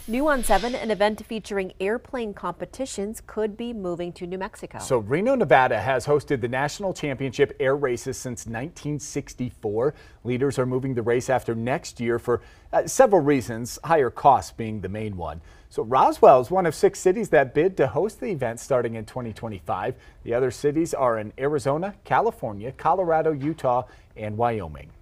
New on 7, an event featuring airplane competitions could be moving to New Mexico. So Reno, Nevada has hosted the national championship air races since 1964. Leaders are moving the race after next year for several reasons, higher costs being the main one. So Roswell is one of 6 cities that bid to host the event starting in 2025. The other cities are in Arizona, California, Colorado, Utah, and Wyoming.